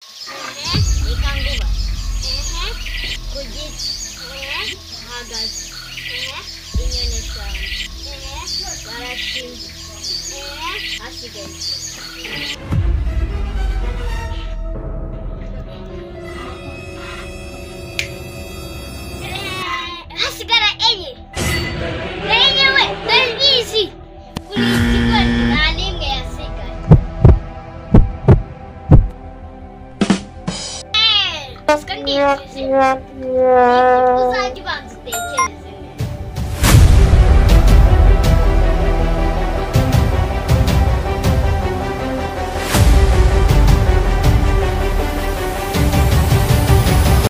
Ikan gua. Kujit. Hagas. Indonesia. Warasim. Asigen. Asigara enye. Enye we, dalbisi. Kulichukua talim ya asiga. Skandi. Usaha juga.